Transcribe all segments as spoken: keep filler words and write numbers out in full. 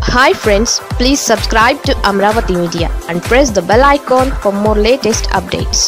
Hi friends, please subscribe to Amravati Media and press the bell icon for more latest updates.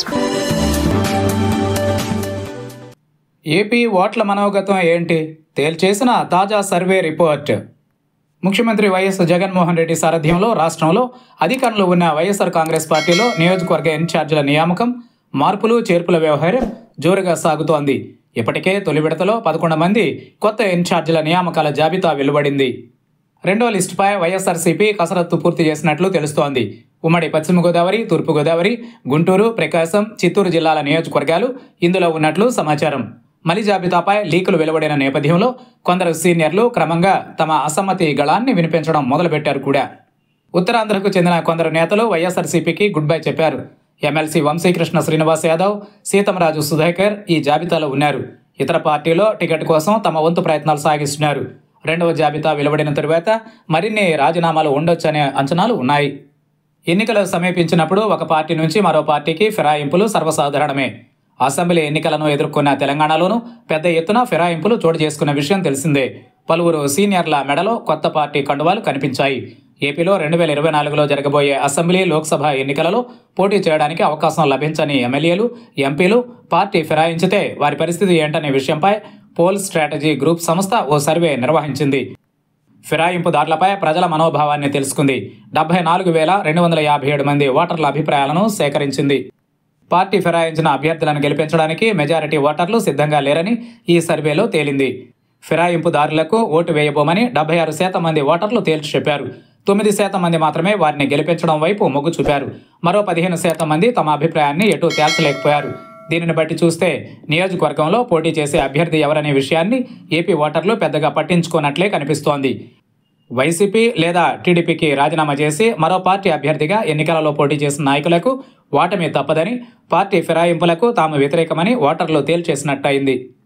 AP ఓట్ల మనోగతం ఏంటి తేల్చేసిన తాజా survey report. ముఖ్యమంత్రి YS Jaganmohan Reddy సారథ్యంలో రాష్ట్రంలో అధికారంలో ఉన్న వైఎస్ఆర్ కాంగ్రెస్ పార్టీలో నియోజకవర్గ ఇన్ఛార్జీల నియామకం, మార్పులు చేర్పుల వ్యవహారం జోరుగా సాగుతోంది. ఇప్పటికే తొలి విడతలో పదకొండు మంది కొత్త ఇన్ఛార్జీల నియామకాల జాబితా వెలువడింది. రెండో లిస్టుపై వైఎస్ఆర్సీపీ కసరత్తు పూర్తి చేసినట్లు తెలుస్తోంది. ఉమ్మడి పశ్చిమ గోదావరి, తూర్పు గోదావరి, గుంటూరు, ప్రకాశం, చిత్తూరు జిల్లాల నియోజకవర్గాలు ఇందులో ఉన్నట్లు సమాచారం. మలి జాబితాపై లీకులు వెలువడిన నేపథ్యంలో కొందరు సీనియర్లు క్రమంగా తమ అసమ్మతి గళాన్ని వినిపించడం మొదలుపెట్టారు కూడా. ఉత్తరాంధ్రకు చెందిన కొందరు నేతలు వైఎస్ఆర్సీపీకి గుడ్ బై చెప్పారు. ఎమ్మెల్సీ వంశీకృష్ణ శ్రీనివాస్ యాదవ్, సీతంరాజు సుధాకర్ ఈ జాబితాలో ఉన్నారు. ఇతర పార్టీలో టికెట్ కోసం తమ వంతు ప్రయత్నాలు సాగిస్తున్నారు. రెండవ జాబితా వెలువడిన తరువాత మరిన్ని రాజీనామాలు ఉండొచ్చనే అంచనాలు ఉన్నాయి. ఎన్నికలు సమీపించినప్పుడు ఒక పార్టీ నుంచి మరో పార్టీకి ఫిరాయింపులు సర్వసాధారణమే. అసెంబ్లీ ఎన్నికలను ఎదుర్కొన్న తెలంగాణలోనూ పెద్ద ఎత్తున ఫిరాయింపులు చోటు చేసుకున్న విషయం తెలిసిందే. పలువురు సీనియర్ల మెడలో కొత్త పార్టీ కండువాలు కనిపించాయి. ఏపీలో రెండు వేల ఇరవై నాలుగులో జరగబోయే అసెంబ్లీ, లోక్సభ ఎన్నికలలో పోటీ చేయడానికి అవకాశం లభించని ఎమ్మెల్యేలు, ఎంపీలు పార్టీ ఫిరాయించితే వారి పరిస్థితి ఏంటనే విషయంపై పోల్ స్ట్రాటజీ గ్రూప్ సంస్థ ఓ సర్వే నిర్వహించింది. ఫిరాయింపుదారులపై ప్రజల మనోభావాన్ని తెలుసుకుంది. డెబ్బై నాలుగు వేల రెండు వందల యాభై ఏడు మంది ఓటర్ల అభిప్రాయాలను సేకరించింది. పార్టీ ఫిరాయించిన అభ్యర్థులను గెలిపించడానికి మెజారిటీ ఓటర్లు సిద్ధంగా లేరని ఈ సర్వేలో తేలింది. ఫిరాయింపుదారులకు ఓటు వేయబోమని డెబ్బై ఆరు శాతం మంది ఓటర్లు తేల్చి చెప్పారు. తొమ్మిది శాతం మంది మాత్రమే వారిని గెలిపించడం వైపు మొగ్గు చూపారు. మరో పదిహేను శాతం మంది తమ అభిప్రాయాన్ని ఎటూ తేల్చలేకపోయారు. దీనిని బట్టి చూస్తే నియోజకవర్గంలో పోటీ చేసే అభ్యర్థి ఎవరనే విషయాన్ని ఏపీ ఓటర్లు పెద్దగా పట్టించుకోనట్లే కనిపిస్తోంది. వైసీపీ లేదా టీడీపీకి రాజీనామా చేసి మరో పార్టీ అభ్యర్థిగా ఎన్నికలలో పోటీ చేసిన నాయకులకు ఓటమి తప్పదని, పార్టీ ఫిరాయింపులకు తాము వ్యతిరేకమని ఓటర్లు తేల్చేసినట్టయింది.